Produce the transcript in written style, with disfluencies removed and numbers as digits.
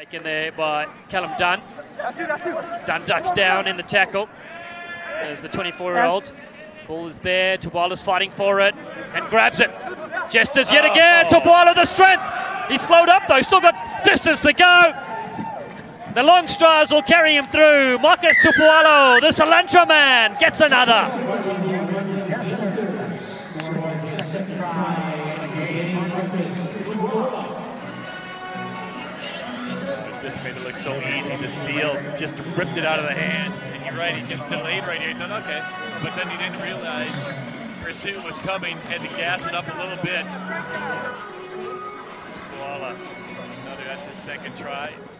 Taken there by Callum Dunn. Dunn ducks down in the tackle. There's the 24-year-old. Ball is there. Tupuola's fighting for it and grabs it. Jesters yet again. Tupuola the strength. He's slowed up though. Still got distance to go. The long strides will carry him through. Marcus Tupuola, the cilantro man, gets another. Just made it look so easy to steal, just ripped it out of the hands. And you're right, he just delayed right here. He thought, okay. But then he didn't realize pursuit was coming, had to gas it up a little bit. Tupuola, that's his second try.